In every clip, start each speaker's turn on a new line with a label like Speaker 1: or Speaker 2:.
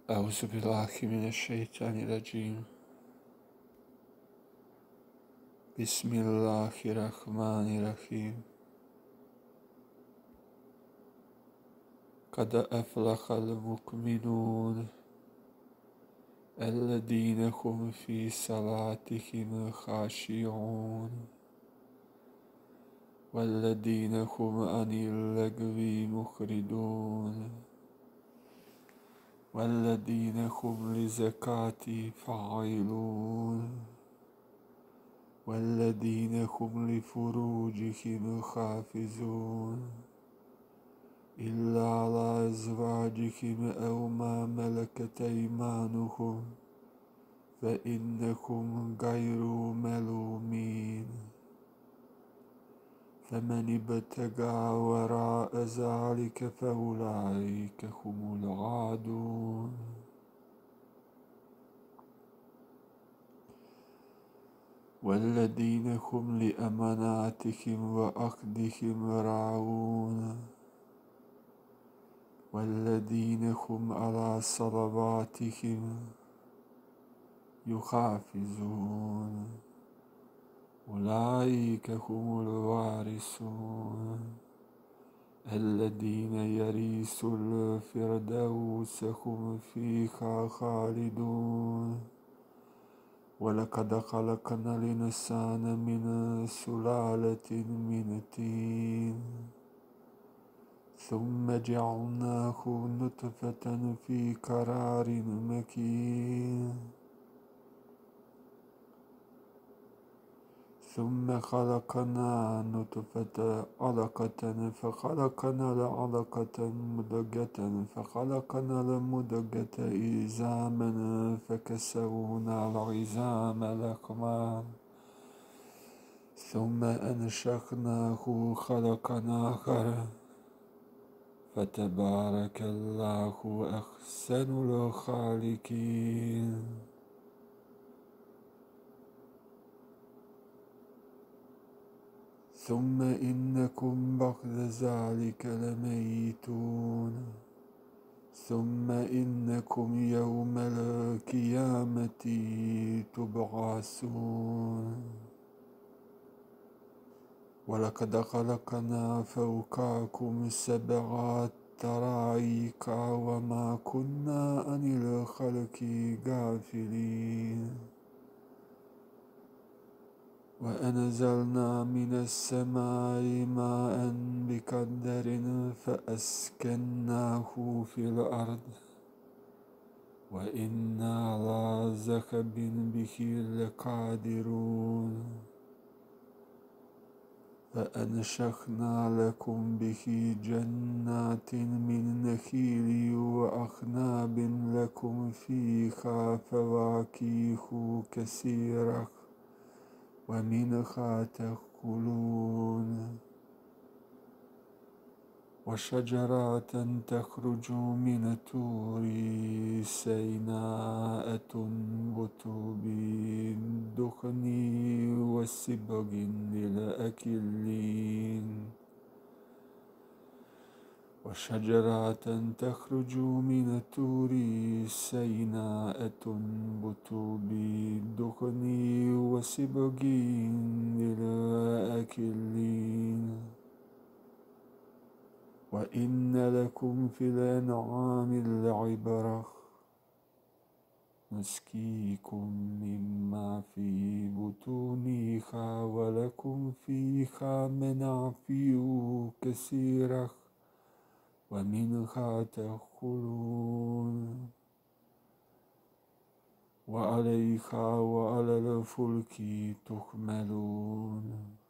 Speaker 1: أعوذ بالله من الشيطان الرجيم. بسم الله الرحمن الرحيم. قد أفلح المؤمنون الذين هم في صلاتهم خاشعون والذين هم عن اللغو معرضون والذين هم للزكاة فاعلون والذين هم لفروجهم حافظون إلا على أزواجهم أو ما ملكت أيمانهم فإنهم غير ملومين. فمن ابتغى وراء ذلك فأولئك هم العادون. والذين هم لأماناتهم وعهدهم راعون والذين هم على صلواتهم يحافظون أولئك هم الوارثون الذين يرثون الفردوس هم فيها خالدون. ولقد خلقنا الإنسان من سلالة من طين ثم جعلناه نطفة في قرار مكين ثم خلقنا نطفة علقة فخلقنا العلقة مضغة فخلقنا المضغة عظاما فكسونا العظام لحما ثم أنشأناه خلقا آخر فتبارك الله أحسن الخالقين. ثم إنكم بعد ذلك لميتون ثم إنكم يوم القيامة تبعثون. ولقد خلقنا فوقكم سبع طرائق وما كنا عن الخلق غافلين. وأنزلنا من السماء ماء بقدر فأسكناه في الأرض وإنا على ذهاب به لقادرون. فأنشأنا لكم به جنات من نخيل وأعناب لكم فيها فواكه كثيرة ومنها تأكلون. وشجرة تخرج من طور سيناء تنبت بالدخن والصبغ للآكلين. وشجرة تخرج من طور سيناء تنبت بالدخن والصبغ للآكلين. وإن لكم في الأنعام لعبرة نسقيكم مما في بطونها ولكم فيها منافع كثيرة ومنها تأكلون. وعليها وعلى الفلك تحملون.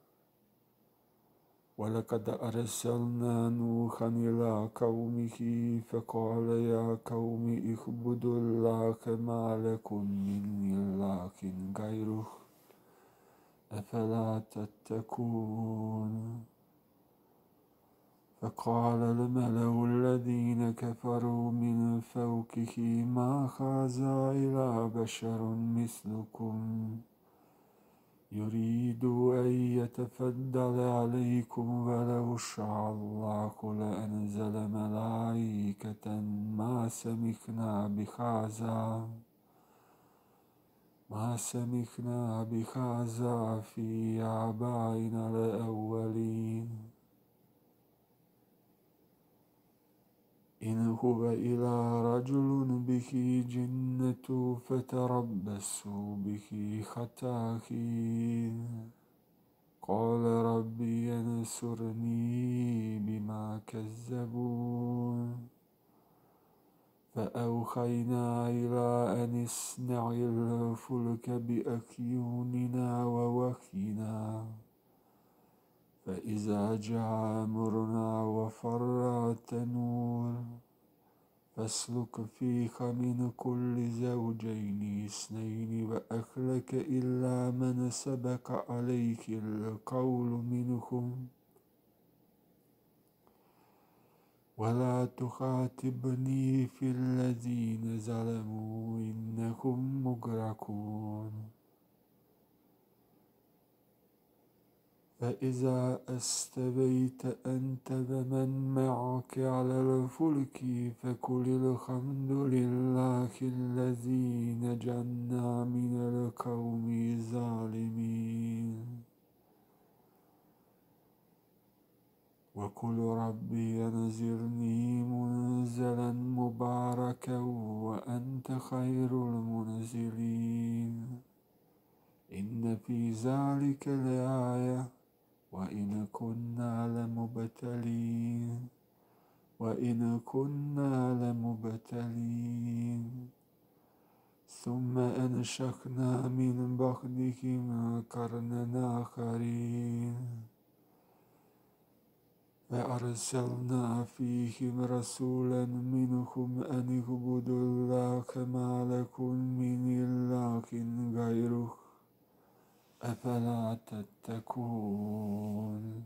Speaker 1: ولقد أرسلنا نوحا إلى قومه فقال يا قوم اعبدوا الله ما لكم من إله غيره أفلا تتقون. فقال الملأ الذين كفروا من فوقه ما هذا إلا بشر مثلكم يريد أن يتفضل عليكم ولو شاء الله لأنزل ملائكة ما سمعنا بهذا في آبائنا الأولين إن هو إلا رجل به جنة فتربصوا به حتى حين قال ربي انصرني بما كذبون فأوحينا إلى أن اصنع الفلك بأعيننا ووحينا فإذا جاء أمرنا وفر التنور فاسلك فيها من كل زوجين اثنين وأهلك إلا من سبق عليه القول منهم ولا تخاطبني في الذين ظلموا إنهم مغرقون فإذا استويت أنت ومن معك على الفلك فقل الحمد لله الذي نجانا من القوم الظالمين وقل ربي أنزلني منزلا مباركا وأنت خير المنزلين إن في ذلك لآية وإن كنا لمبتلين ثم أنشأنا من بعدهم قرنا آخرين فأرسلنا فيهم رسولا منهم أن اعبدوا الله ما لكم من إله غيره أفلا تتقون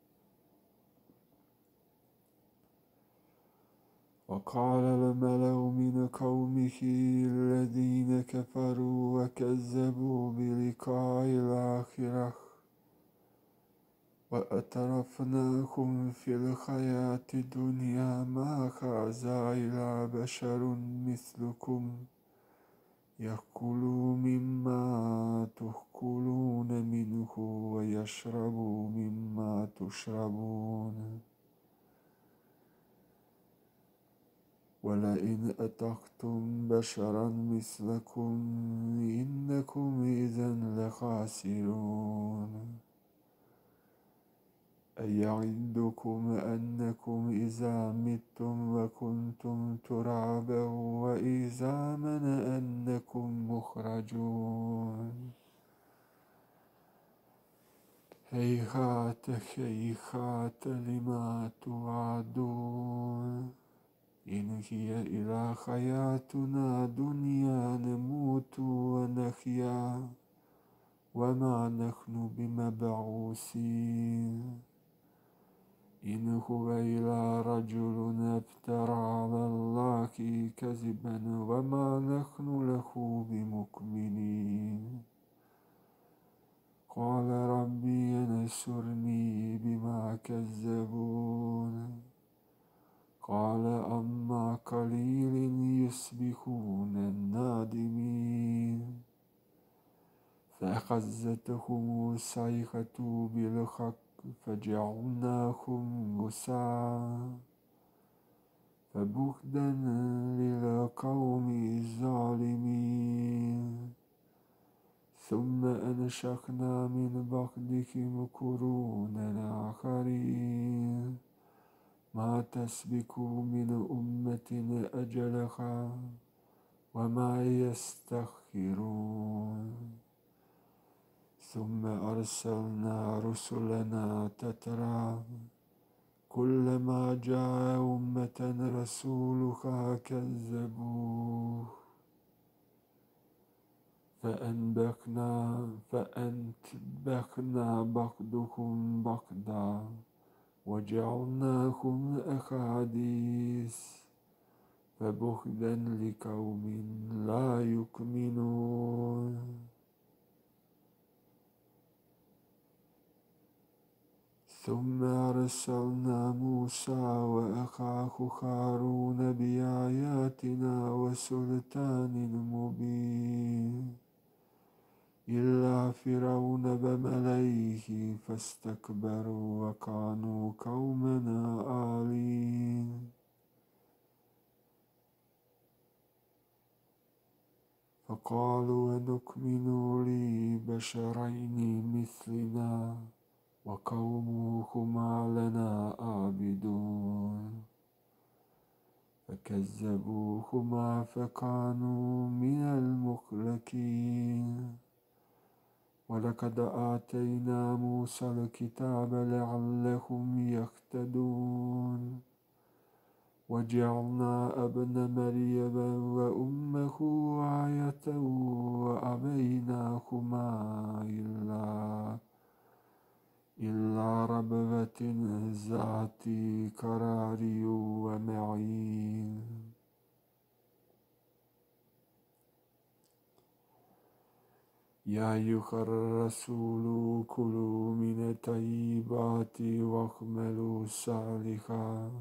Speaker 1: وقال الملأ من قومه الذين كفروا وكذبوا بلقاء الآخرة وأترفناهم في الحياة الدنيا ما هذا إلا بشر مثلكم يأكلوا مما تأكلون منه ويشربوا مما تشربون ولئن أطعتم بشرا مثلكم إنكم إذا لخاسرون أيعدكم أنكم إذا متم وكنتم ترابا وعظاما أنكم مخرجون هيهات هيهات لما توعدون إن هي إلا حياتنا دنيا نموت ونحيا وما نحن بمبعوثين إن هو إلا رجل افترى على الله كذبا وما نحن له بمؤمنين قال ربي انصرني بما كذبون قال أما قليل يصبحون النادمين فأخذتهم الصيحة بالحق فجعلناهم غثاء فبعدا للقوم الظالمين ثم أنشأنا من بعدهم قرونا آخرين ما تسبق من أمة أجلها وما يستأخرون ثم أرسلنا رسلنا تترى كلما جاء أمة رسولها كذبوه فأنبخنا بعضهم بعضا وجعلناهم أحاديث فبعدا لقوم لا يؤمنون ثم أرسلنا موسى وأخاه هارون بآياتنا وسلطان مبين إلا فرعون بملئه فاستكبروا وكانوا قوما عالين فقالوا ونكمن لبشرين مثلنا وقومهما لنا عابدون فكذبوهما فكانوا من المهلكين ولقد آتينا موسى الكتاب لعلهم يهتدون وجعلنا ابن مريم وأمه آية وأبيناهما إلا ربوة ذات قرار ومعين يا أيها الرسول كلوا من الطيبات واعملوا صالحا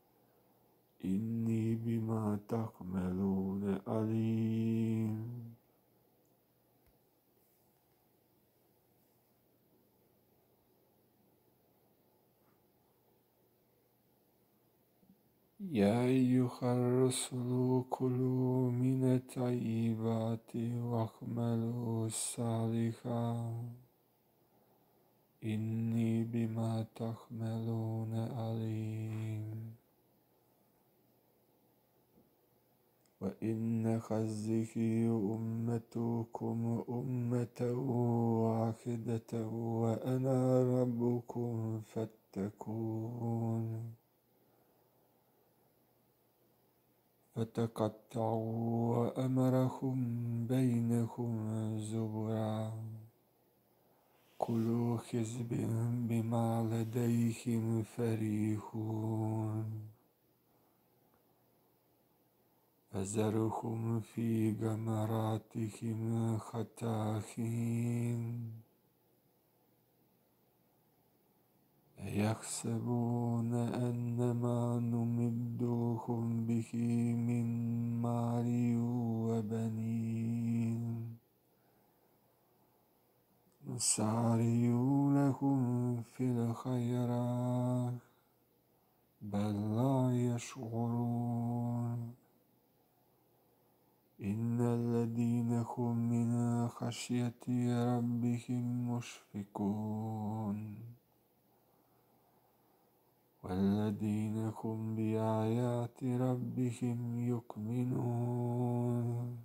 Speaker 1: إني بما تعملون عليم يا أيها الرسل كلوا من الطيبات واعملوا صالحا إني بما تعملون عليم وإن هذه أمتكم أمة واحدة وأنا ربكم فاتقون فتقطعوا أمرهم بينهم زبرا كل حزب بما لديهم فرحون فذرهم في غمراتهم حين يحسبون أنما نمدهم به من مال وبنين نسارع لهم في الخيرات بل لا يشعرون إن الذين هم من خشية ربهم مشفقون والذين هم بآيات ربهم يؤمنون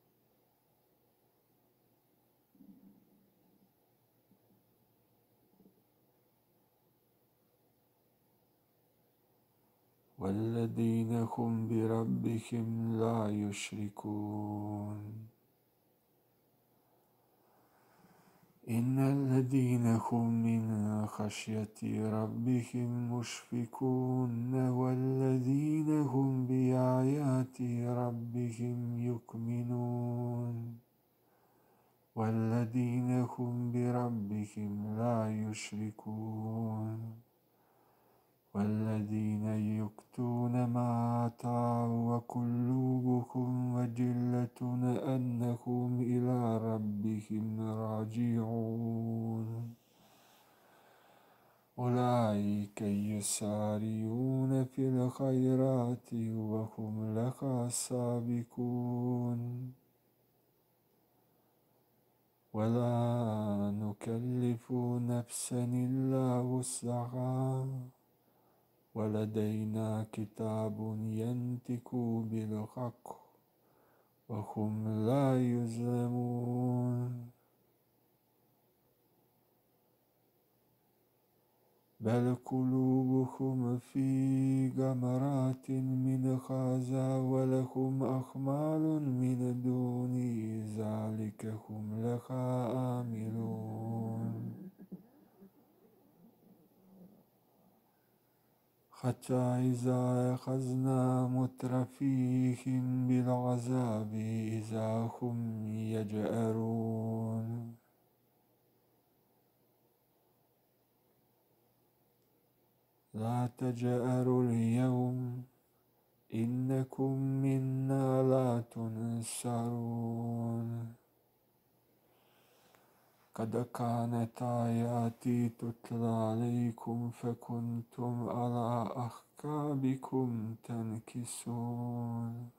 Speaker 1: والذين هم بربهم لا يشركون إن الذين هم من خشية ربهم مشفقون والذين هم بآيات ربهم يؤمنون والذين هم بربهم لا يشركون والذين يؤتون ما آتوا وقلوبهم وجلة أنهم إلى ربهم راجعون أولئك يسارعون في الخيرات وهم لها سابقون ولا نكلف نفسا إلا وسعها ولدينا كتاب ينطق بالحق وهم لا يظلمون بل قلوبهم في غمرات من هذا ولهم أعمال من دون ذلك هم لها عاملون حتى إذا أخذنا مترفيهم بالعذاب إذا هم يجأرون لا تجأروا اليوم إنكم منا لا تنصرون قد كانت آياتي تتلى عليكم فكنتم على أعقابكم تنكصون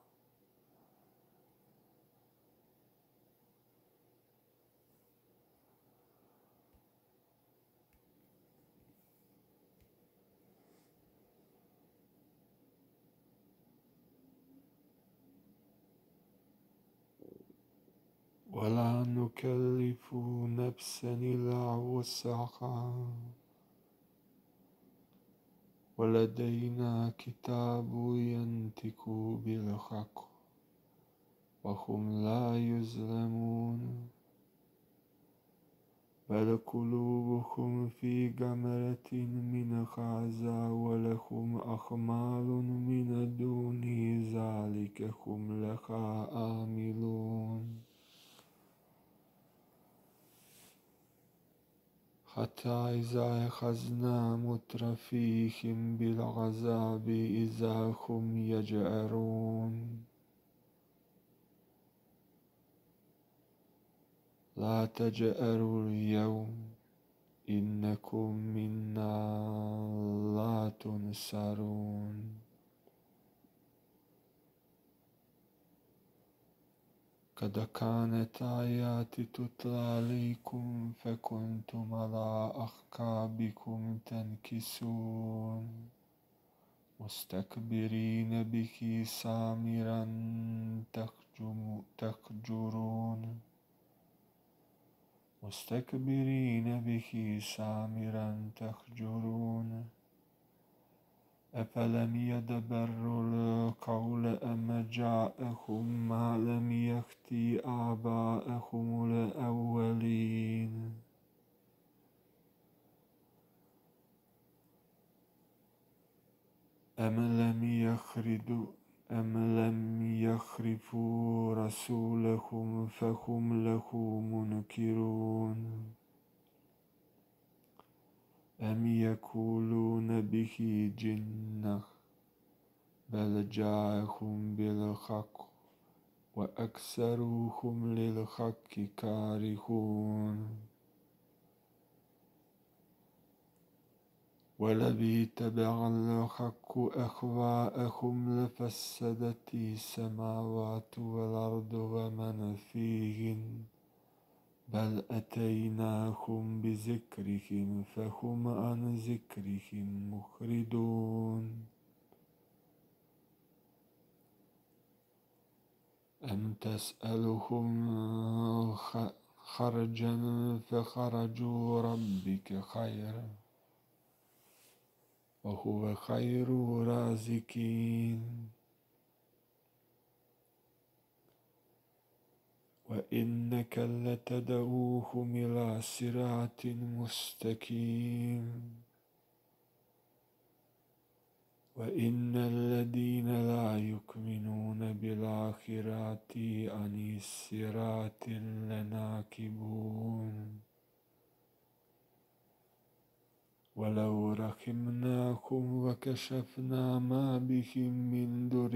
Speaker 1: ولا نكلف نفسا إلا وسعها ولدينا كتاب ينطق بالحق وهم لا يظلمون بل قلوبهم في غمرة من هذا ولهم أعمال من دون ذلك هم لها عاملون حتى إذا أخذنا مترفيهم بالعذاب إذا هم يجأرون لا تجأروا اليوم إنكم منا لا تنصرون قد كانت آياتي تتلى عليكم فكنتم على أعقابكم تنكصون مستكبرين به سامرا تهجرون مستكبرين به سامرا تهجرون أفلم يدبروا القول أم جاءهم ما لم يأت آباءهم الأولين أم لم يخرفوا رسولهم فهم له منكرون أم يقولون به جنة بل جاءهم بالحق وأكثرهم للحق كارهون ولو اتبع الحق أهواءهم لفسدت السماوات والأرض ومن فيهن بل أتيناهم بذكرهم فهم عن ذكرهم معرضون أم تسألهم خرجا فخرج ربك خيرا وهو خير الرازقين وإنك لتدعوهم إلى صراط مستقيم وإن الذين لا يؤمنون بالآخرة عن الصراط لناكبون ولو رحمناهم وكشفنا ما بهم من ضر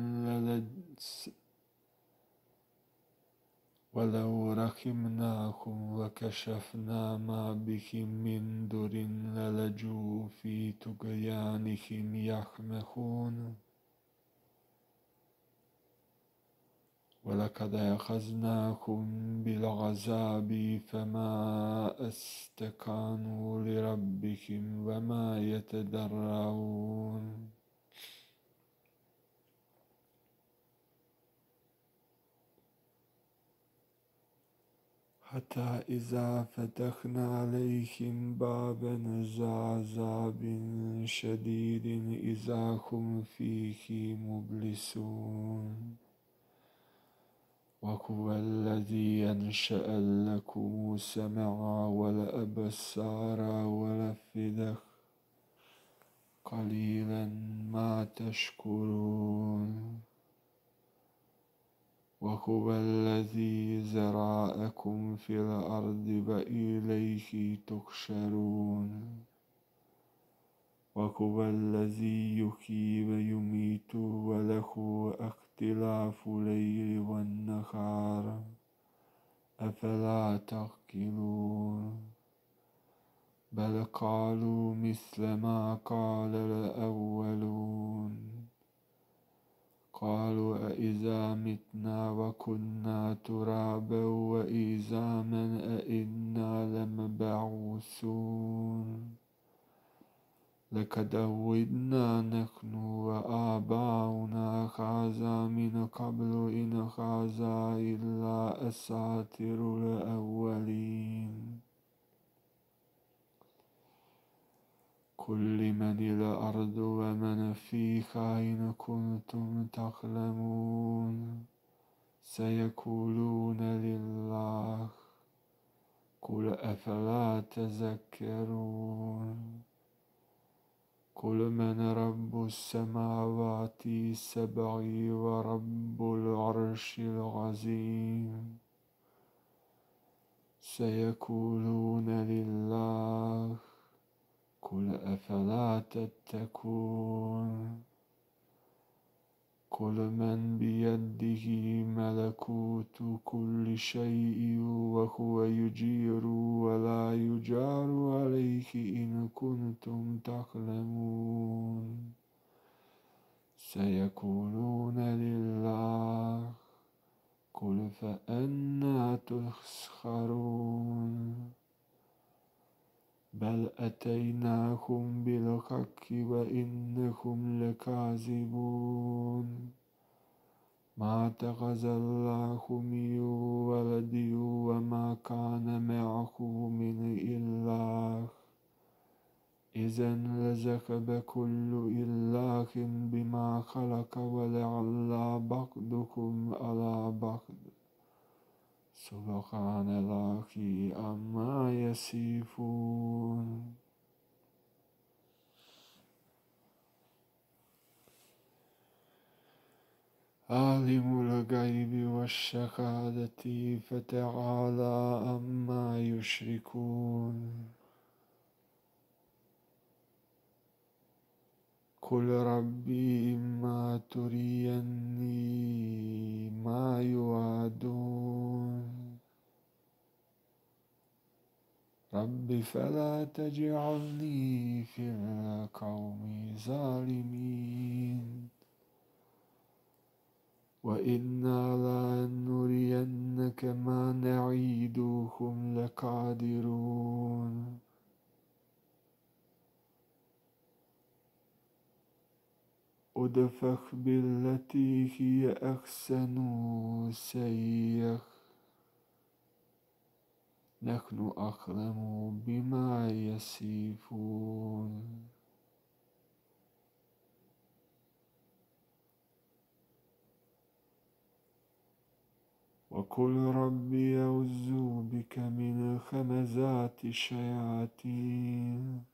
Speaker 1: للجوا في طغيانهم يعمهون ولقد أخذناهم بالعذاب فما استكانوا لربهم وما يتضرعون حتى إذا فتحنا عليهم بابا ذا عذاب شديد إذا هم فيه مبلسون وهو الذي أنشأ لكم السمع والأبصار والأفئدة قليلا ما تشكرون وهو الذي زرعكم في الأرض وإليه تحشرون وهو الذي يحيي ويميت وله اختلاف الليل والنهار أفلا تعقلون بل قالوا مثل ما قال الأولون قالوا أإذا متنا وكنا ترابا وعظاما أإنا لمبعوثون لقد عهدنا نحن وآباؤنا هذا من قبل إن هذا إلا أساطير الأولين قل لمن الأرض ومن فيها إن كنتم تعلمون سيقولون لله قل أفلا تذكرون قل من رب السماوات السبع ورب العرش العظيم سيقولون لله قل أفلا تتقون قل من بيده ملكوت كل شيء وهو يجير ولا يجار عليه إن كنتم تعلمون سيقولون لله قل فأنى تسحرون بل أتيناهم بالحق وإنهم لكاذبون ما اتخذ الله من ولد وما كان معه من إله إذا لذهب كل إله بما خلق ولعلى بعضكم على بعض سبحان الله عما يصفون عالم الغيب والشهادة فتعالى عما يشركون قل ربي إما تريني ما يوعدون رب فلا تجعلني في القوم الظالمين وإنا لا نرينك ما نعيدهم لقادرون ادفع بالتي هي أحسن سيئة نحن أعلم بما يصفون وقل ربي أعوذ بك من همزات الشياطين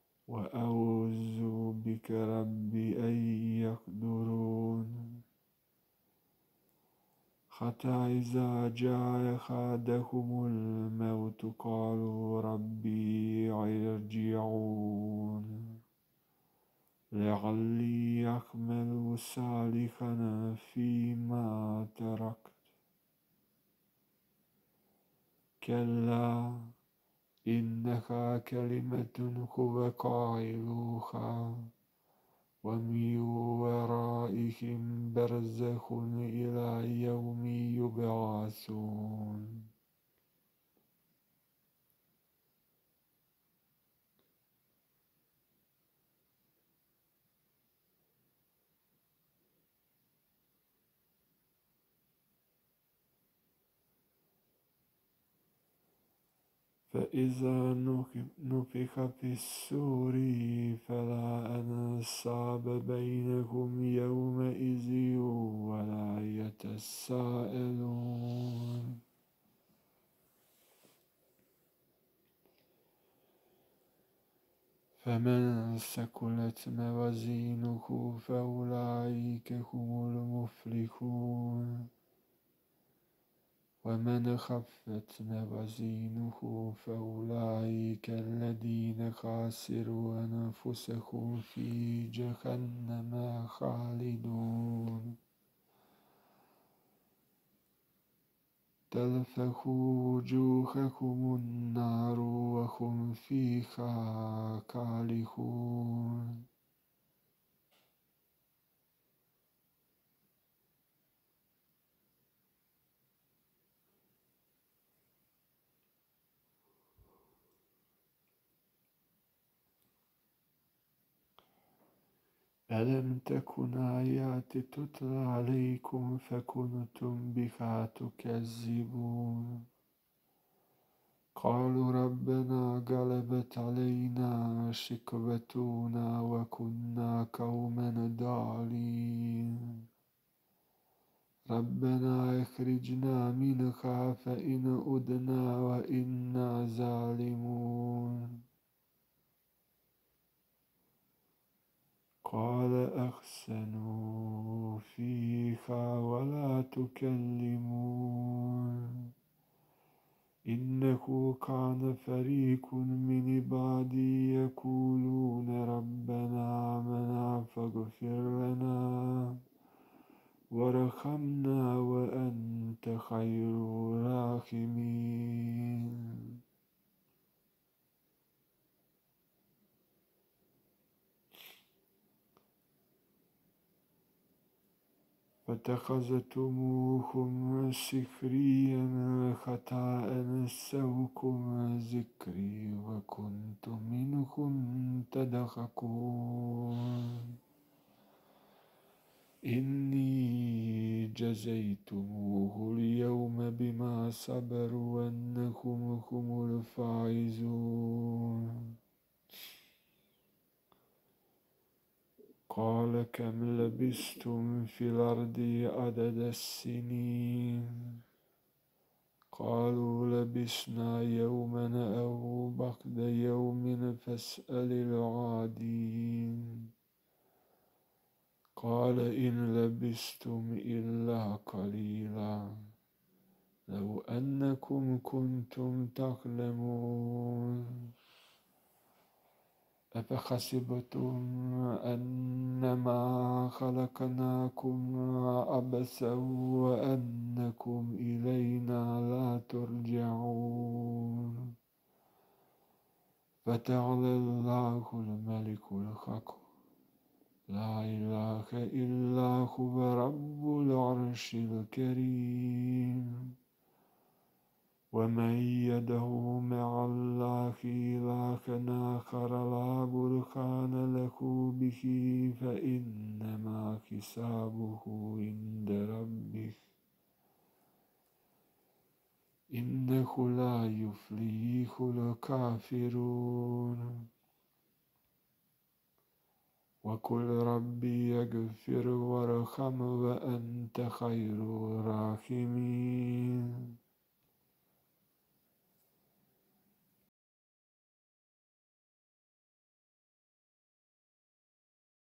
Speaker 1: وأعوذ بك ربي أن يحضرون حتى إذا جاء أحدهم الموت قالوا ربي ارجعون لعلي أعمل صالحا فيما تركت كلا إنها كلمة هو قائلها ومن ورائهم برزخ إلى يوم يبعثون فإذا نفخ في السور فلا أنساب بينهم يومئذ ولا يتساءلون فمن ثقلت موازينه فأولئك هم المفلحون ومن خفت موازينه فأولئك الذين خسروا أنفسهم في جهنم خالدون تلفح وجوههم النار وهم فيها كالحون ألم تكن آياتي تتلى عليكم فكنتم بها تكذبون قالوا ربنا غلبت علينا شقوتنا وكنا قوما ضالين ربنا اخرجنا منها فإن عدنا وإنا ظالمون قال أحسنوا فيها ولا تكلمون إنه كان فريق من عبادي يقولون ربنا آمنا فاغفر لنا وارحمنا وأنت خير الراحمين فاتخذتموهم سخريا حتى أنسوكم ذكري وكنتم منهم تضحكون إني جزيتموه اليوم بما صبروا أنهم هم الفائزون قال كم لبثتم في الأرض عدد السنين قالوا لبثنا يوما أو بعض يوم فاسأل العادين قال إن لبثتم إلا قليلا لو أنكم كنتم تعلمون أفحسبتم أنما خلقناكم عبثا وأنكم إلينا لا ترجعون فتعالى الله الملك الحق لا إله إلا هو رب العرش الكريم ومن يدعو مع الله إلها آخر لا برهان له به فإنما حسابه عند ربه إنه لا يفلح الكافرون وقل ربي اغفر وارحم وأنت خير الراحمين